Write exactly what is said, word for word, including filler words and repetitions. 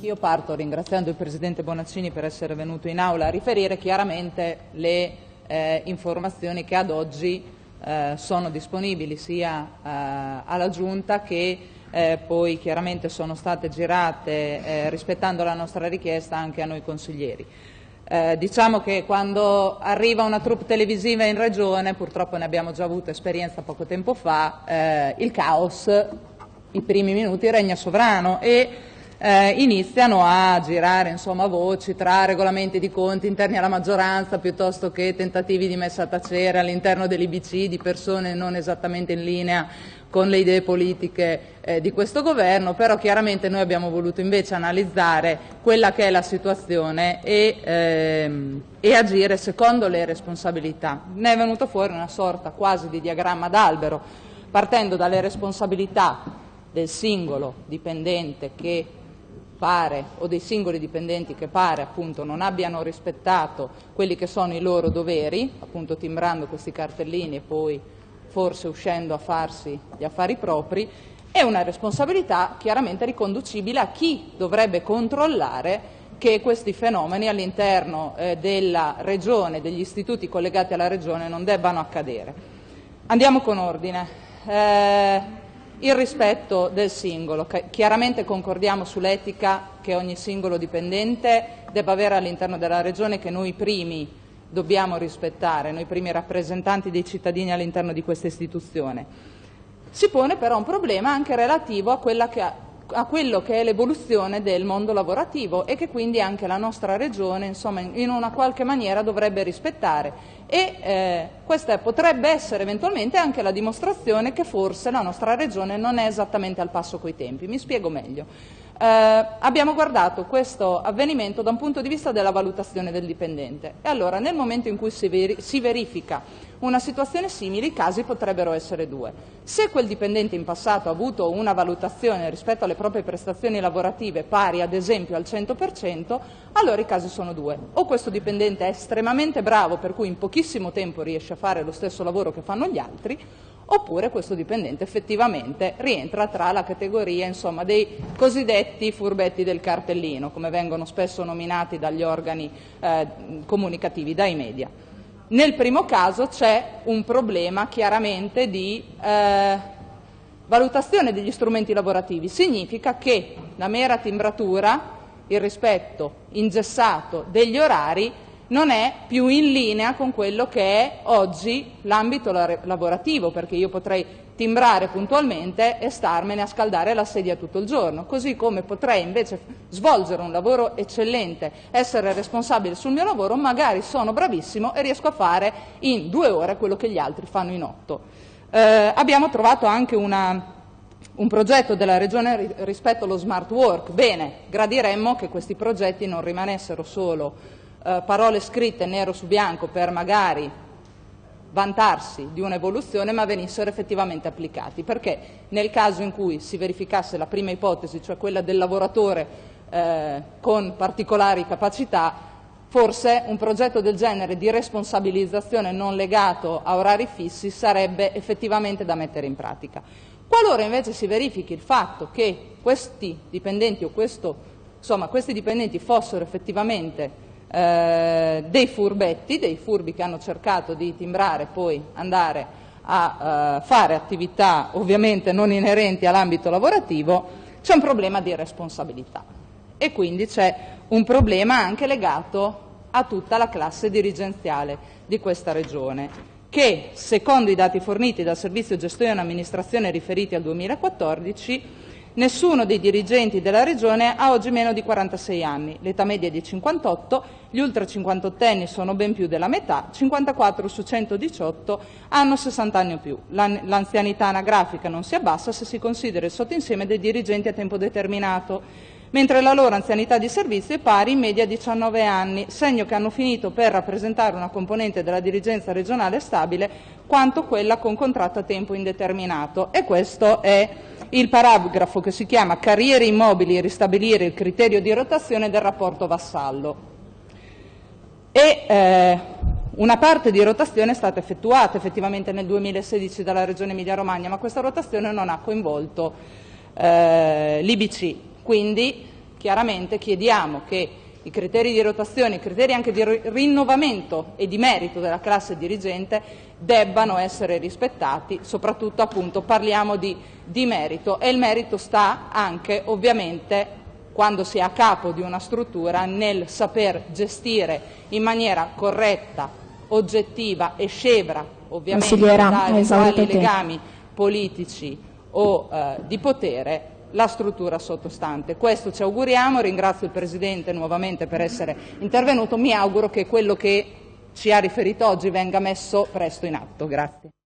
Anch'io parto ringraziando il Presidente Bonaccini per essere venuto in aula a riferire chiaramente le eh, informazioni che ad oggi eh, sono disponibili sia eh, alla Giunta che eh, poi chiaramente sono state girate eh, rispettando la nostra richiesta anche a noi consiglieri. Eh, diciamo che quando arriva una troupe televisiva in regione, purtroppo ne abbiamo già avuto esperienza poco tempo fa, eh, il caos, i primi minuti regna sovrano e eh, iniziano a girare insomma, voci tra regolamenti di conti interni alla maggioranza piuttosto che tentativi di messa a tacere all'interno dell'I B C di persone non esattamente in linea con le idee politiche eh, di questo governo, però chiaramente noi abbiamo voluto invece analizzare quella che è la situazione e, ehm, e agire secondo le responsabilità. Ne è venuto fuori una sorta quasi di diagramma d'albero, partendo dalle responsabilità del singolo dipendente che pare, o dei singoli dipendenti che pare appunto non abbiano rispettato quelli che sono i loro doveri, appunto timbrando questi cartellini e poi forse uscendo a farsi gli affari propri, è una responsabilità chiaramente riconducibile a chi dovrebbe controllare che questi fenomeni all'interno eh, della Regione, degli istituti collegati alla Regione, non debbano accadere. Andiamo con ordine. Eh, il rispetto del singolo. Chiaramente concordiamo sull'etica che ogni singolo dipendente debba avere all'interno della Regione, che noi primi dobbiamo rispettare, noi primi rappresentanti dei cittadini all'interno di questa istituzione. Si pone però un problema anche relativo a, quella che, a quello che è l'evoluzione del mondo lavorativo e che quindi anche la nostra Regione insomma, in una qualche maniera dovrebbe rispettare e eh, questa potrebbe essere eventualmente anche la dimostrazione che forse la nostra Regione non è esattamente al passo coi tempi. Mi spiego meglio. Eh, abbiamo guardato questo avvenimento da un punto di vista della valutazione del dipendente e allora nel momento in cui si, veri si verifica una situazione simile i casi potrebbero essere due. Se quel dipendente in passato ha avuto una valutazione rispetto alle proprie prestazioni lavorative pari ad esempio al cento per cento, allora i casi sono due. O questo dipendente è estremamente bravo per cui in pochissimo tempo riesce a fare lo stesso lavoro che fanno gli altri, oppure questo dipendente effettivamente rientra tra la categoria insomma, dei cosiddetti furbetti del cartellino, come vengono spesso nominati dagli organi eh, comunicativi, dai media. Nel primo caso c'è un problema chiaramente di eh, valutazione degli strumenti lavorativi. Significa che la mera timbratura, il rispetto ingessato degli orari, non è più in linea con quello che è oggi l'ambito lavorativo, perché io potrei timbrare puntualmente e starmene a scaldare la sedia tutto il giorno, così come potrei invece svolgere un lavoro eccellente, essere responsabile sul mio lavoro, magari sono bravissimo e riesco a fare in due ore quello che gli altri fanno in otto. Eh, abbiamo trovato anche una un progetto della Regione rispetto allo smart work. Bene, gradiremmo che questi progetti non rimanessero solo eh, parole scritte nero su bianco per magari vantarsi di un'evoluzione, ma venissero effettivamente applicati, perché nel caso in cui si verificasse la prima ipotesi, cioè quella del lavoratore eh, con particolari capacità, forse un progetto del genere di responsabilizzazione non legato a orari fissi sarebbe effettivamente da mettere in pratica. Qualora invece si verifichi il fatto che questi dipendenti o questo, insomma, questi dipendenti fossero effettivamente eh, dei furbetti, dei furbi che hanno cercato di timbrare e poi andare a eh, fare attività ovviamente non inerenti all'ambito lavorativo, c'è un problema di responsabilità e quindi c'è un problema anche legato a tutta la classe dirigenziale di questa Regione, che secondo i dati forniti dal Servizio Gestione e Amministrazione riferiti al duemilaquattordici, nessuno dei dirigenti della Regione ha oggi meno di quarantasei anni, l'età media è di cinquantotto, gli ultra cinquantottenni sono ben più della metà, cinquantaquattro su centodiciotto hanno sessanta anni o più. L'anzianità anagrafica non si abbassa se si considera il sottoinsieme dei dirigenti a tempo determinato, mentre la loro anzianità di servizio è pari in media a diciannove anni, segno che hanno finito per rappresentare una componente della dirigenza regionale stabile quanto quella con contratto a tempo indeterminato. E questo è il paragrafo che si chiama Carriere immobili e ristabilire il criterio di rotazione del rapporto vassallo. E, eh, una parte di rotazione è stata effettuata effettivamente nel duemilasedici dalla Regione Emilia-Romagna, ma questa rotazione non ha coinvolto eh, l'I B C. Quindi chiaramente chiediamo che i criteri di rotazione, i criteri anche di rinnovamento e di merito della classe dirigente debbano essere rispettati, soprattutto appunto parliamo di, di merito, e il merito sta anche ovviamente quando si è a capo di una struttura nel saper gestire in maniera corretta, oggettiva e scevra ovviamente da eventuali legami politici o eh, di potere la struttura sottostante. Questo ci auguriamo, ringrazio il Presidente nuovamente per essere intervenuto, mi auguro che quello che ci ha riferito oggi venga messo presto in atto. Grazie.